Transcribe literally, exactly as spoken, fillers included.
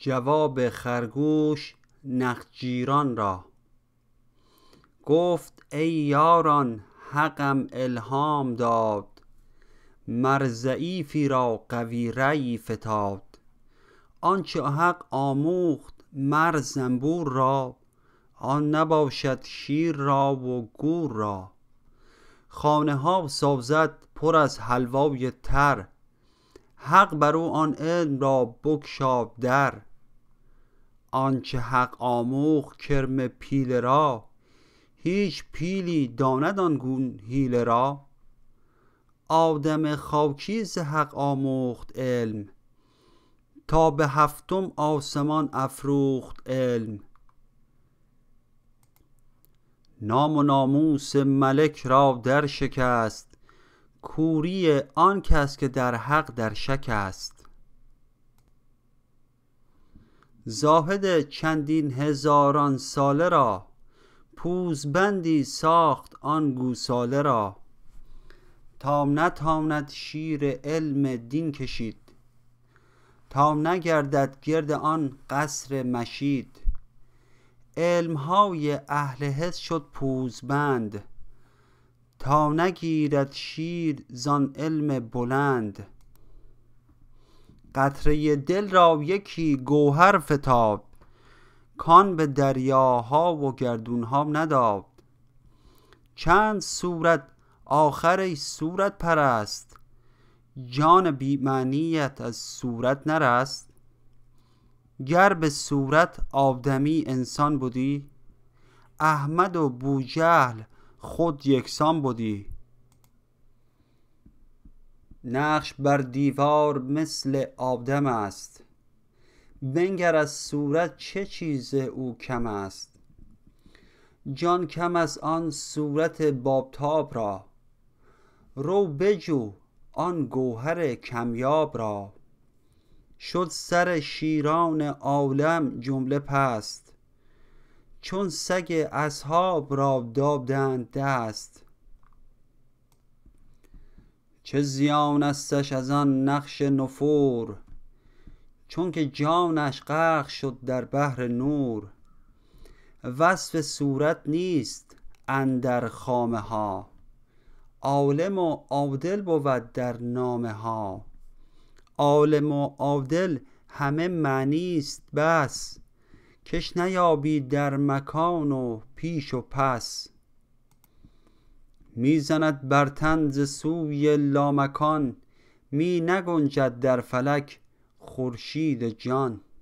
جواب خرگوش نخجیران را. گفت ای یاران حقم الهام داد، مر ضعیفی را قوی رأیی فتاد. آنچه حق آموخت مر زنبور را، آن نباشد شیر را و گور را. خانه ها سازد پر از حلوای تر، حق بر او آن علم را بگشاد در. آنچه حق آموخت کرم پیله را، هیچ پیلی داند آن گون حیله را. آدم خاکی ز حق آموخت علم، تا به هفتم آسمان افروخت علم. نام و ناموس ملک را در شکست، کوری آن کس که در حق در شک است. زاهد چندین هزاران ساله را، پوزبندی ساخت آن گوساله را. تا نتاند شیر علم دین کشید، تا نگردد گرد آن قصر مشید. علمهای اهل حس شد پوزبند، تا نگیرد شیر زان علم بلند. قطره دل را یکی گوهر فتاد، کان به دریاها و گردونها نداد. چند صورت آخر ای صورت پرست، جان بی معنیت از صورت نرست. گر به صورت آدمی انسان بودی، احمد و بوجهل خود یکسان بودی. نقش بر دیوار مثل آدم است، بنگر از صورت چه چیز او کم است. جان کم از آن صورت بابتاب را، رو بجو آن گوهر کمیاب را. شد سر شیران عالم جمله پست، چون سگ اصحاب را دادند دست. چه زیان استش از آن نقش نفور، چون که جانش غرق شد در بحر نور. وصف صورت نیست اندر خامه ها، عالم و عادل بود در نامه ها. عالم و عادل همه معنی است بس، کش نیابی در مکان و پیش و پس. می زند بر تن ز سوی لامکان، می نگنجد در فلک خورشید جان.